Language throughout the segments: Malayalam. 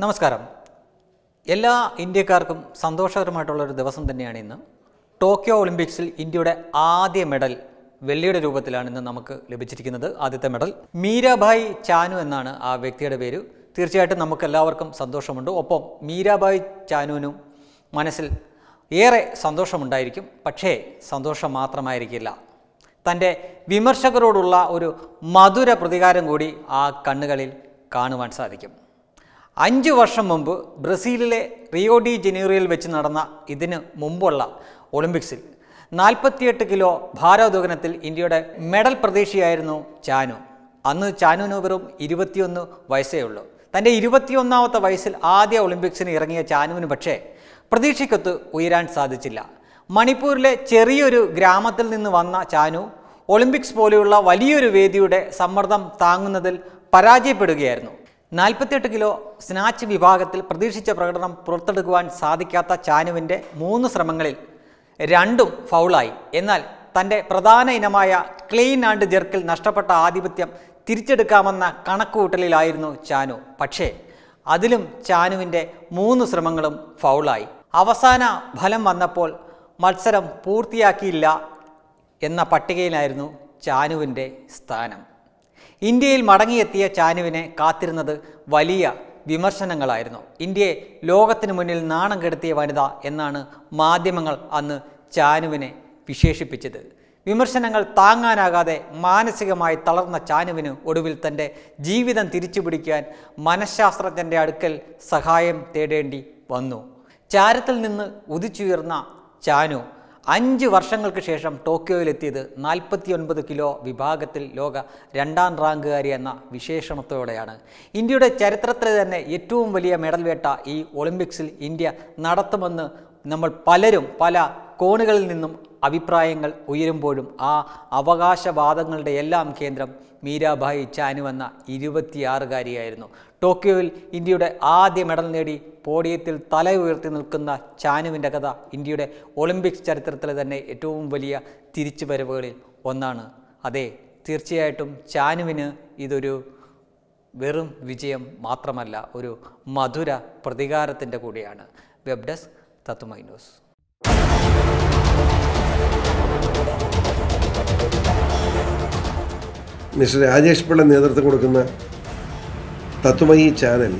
നമസ്കാരം. എല്ലാ ഇന്ത്യക്കാർക്കും സന്തോഷകരമായിട്ടുള്ളൊരു ദിവസം തന്നെയാണ് ഇന്ന്. ടോക്കിയോ ഒളിമ്പിക്സിൽ ഇന്ത്യയുടെ ആദ്യ മെഡൽ വെള്ളിയുടെ രൂപത്തിലാണ് ഇന്ന് നമുക്ക് ലഭിച്ചിരിക്കുന്നത്. ആദ്യത്തെ മെഡൽ മീരാഭായ് ചാനു എന്നാണ് ആ വ്യക്തിയുടെ പേര്. തീർച്ചയായിട്ടും നമുക്ക് എല്ലാവർക്കും സന്തോഷമുണ്ട്. ഒപ്പം മീരാഭായ് ചാനുവിനും മനസ്സിൽ ഏറെ സന്തോഷമുണ്ടായിരിക്കും. പക്ഷേ സന്തോഷം മാത്രമായിരിക്കില്ല, തൻ്റെ വിമർശകരോടുള്ള ഒരു മധുര പ്രതികാരം കൂടി ആ കണ്ണുകളിൽ കാണുവാൻ സാധിക്കും. 5 വർഷം മുമ്പ് ബ്രസീലിലെ റിയോ ഡി ജനീറോയിൽ വെച്ച് നടന്ന ഇതിന് മുമ്പുള്ള ഒളിമ്പിക്സിൽ 48 കിലോ ഭാരോദ്വഹനത്തിൽ ഇന്ത്യയുടെ മെഡൽ പ്രതീക്ഷയായിരുന്നു ചാനു. അന്ന് ചാനുവിന് വെറും 21 വയസ്സേ ഉള്ളൂ. തൻ്റെ 21ാമത്തെ വയസ്സിൽ ആദ്യ ഒളിമ്പിക്സിന് ഇറങ്ങിയ ചാനുവിന് പക്ഷേ പ്രതീക്ഷയ്ക്കൊത്ത് ഉയരാൻ സാധിച്ചില്ല. മണിപ്പൂരിലെ ചെറിയൊരു ഗ്രാമത്തിൽ നിന്ന് വന്ന ചാനു ഒളിമ്പിക്സ് പോലെയുള്ള വലിയൊരു വേദിയുടെ സമ്മർദ്ദം താങ്ങുന്നതിൽ പരാജയപ്പെടുകയായിരുന്നു. 48 കിലോ സ്നാച്ച് വിഭാഗത്തിൽ പ്രതീക്ഷിച്ച പ്രകടനം പുറത്തെടുക്കുവാൻ സാധിക്കാത്ത ചാനുവിൻ്റെ 3 ശ്രമങ്ങളിൽ 2 ഫൗളായി. എന്നാൽ തൻ്റെ പ്രധാന ഇനമായ ക്ലീൻ ആൻഡ് ജെർക്കിൽ നഷ്ടപ്പെട്ട ആധിപത്യം തിരിച്ചെടുക്കാമെന്ന കണക്കുകൂട്ടലിലായിരുന്നു ചാനു. പക്ഷേ അതിലും ചാനുവിൻ്റെ 3 ശ്രമങ്ങളും ഫൗളായി. അവസാന ഫലം വന്നപ്പോൾ മത്സരം പൂർത്തിയാക്കിയില്ല എന്ന പട്ടികയിലായിരുന്നു ചാനുവിൻ്റെ സ്ഥാനം. ഇന്ത്യയിൽ മടങ്ങിയെത്തിയ ചാനുവിനെ കാത്തിരുന്നത് വലിയ വിമർശനങ്ങളായിരുന്നു. ഇന്ത്യയെ ലോകത്തിന് മുന്നിൽ നാണം കെടുത്തിയ വനിത എന്നാണ് മാധ്യമങ്ങൾ അന്ന് ചാനുവിനെ വിശേഷിപ്പിച്ചത്. വിമർശനങ്ങൾ താങ്ങാനാകാതെ മാനസികമായി തളർന്ന ചാനുവിന് ഒടുവിൽ തൻ്റെ ജീവിതം തിരിച്ചുപിടിക്കാൻ മനഃശാസ്ത്രജ്ഞൻ്റെ അടുക്കൽ സഹായം തേടേണ്ടി വന്നു. ചാരത്തിൽ നിന്ന് ഉദിച്ചുയർന്ന ചാനു 5 വർഷങ്ങൾക്ക് ശേഷം ടോക്കിയോയിലെത്തിയത് 49 കിലോ വിഭാഗത്തിൽ ലോക 2ാം റാങ്കുകാരി എന്ന വിശേഷണത്തോടെയാണ്. ഇന്ത്യയുടെ ചരിത്രത്തിലെ തന്നെ ഏറ്റവും വലിയ മെഡൽ വേട്ട ഈ ഒളിമ്പിക്സിൽ ഇന്ത്യ നടത്തുമെന്ന് നമ്മൾ പലരും പല കോണുകളിൽ നിന്നും അഭിപ്രായങ്ങൾ ഉയരുമ്പോഴും ആ അവകാശവാദങ്ങളുടെ എല്ലാം കേന്ദ്രം മീരാഭായ് ചാനു എന്ന 26-കാരിയായിരുന്നു. ടോക്കിയോയിൽ ഇന്ത്യയുടെ ആദ്യ മെഡൽ നേടി പോഡിയത്തിൽ തല ഉയർത്തി നിൽക്കുന്ന ചാനുവിൻ്റെ കഥ ഇന്ത്യയുടെ ഒളിമ്പിക്സ് ചരിത്രത്തിലെ തന്നെ ഏറ്റവും വലിയ തിരിച്ചുവരവുകളിൽ ഒന്നാണ്. അതെ, തീർച്ചയായിട്ടും ചാനുവിന് ഇതൊരു വെറും വിജയം മാത്രമല്ല, ഒരു മധുര പ്രതികാരത്തിൻ്റെ കൂടിയാണ്. Web desk Thathwamayi news. Mister Rajesh Pillai നേതൃത്വം കൊടുക്കുന്ന തത്വമയി ചാനൽ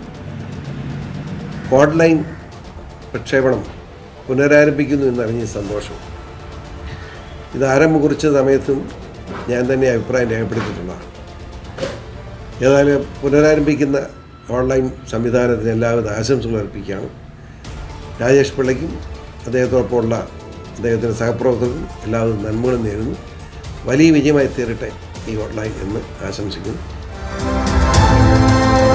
ഓൺലൈൻ പ്രക്ഷേപണം പുനരാരംഭിക്കുന്നു എന്നറിഞ്ഞ സന്തോഷം. ഇത് ആരംഭം കുറിച്ച സമയത്തും ഞാൻ തന്നെ അഭിപ്രായം രേഖപ്പെടുത്തിയിട്ടുള്ളതാണ്. ഏതായാലും പുനരാരംഭിക്കുന്ന ഓൺലൈൻ സംവിധാനത്തിന് എല്ലാവിധ ആശംസകൾ അർപ്പിക്കുകയാണ്. രാജേഷ് പിള്ളയ്ക്കും അദ്ദേഹത്തോടൊപ്പമുള്ള അദ്ദേഹത്തിൻ്റെ സഹപ്രവർത്തകർക്കും എല്ലാവിധ നന്മകളും നേരുന്നു. വലിയ വിജയമായി തീരട്ടെ ഈ ഓൺലൈൻ എന്ന് ആശംസിക്കുന്നു.